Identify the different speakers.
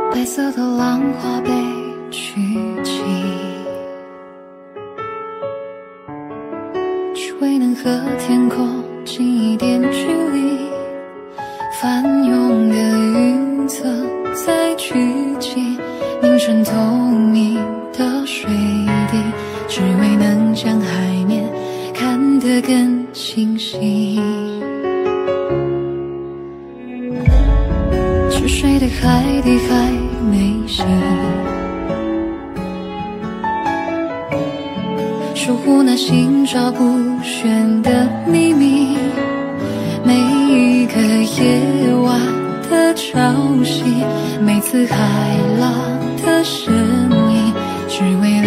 Speaker 1: 白色的浪花被取起，只为能和天空近一点距离。翻涌的云层在聚集，凝成透明的水滴，只为能将海面看得更清晰。沉睡的海底还没醒，守护那心照不宣的秘密。每一个夜晚的潮汐，每次海浪的声音，只为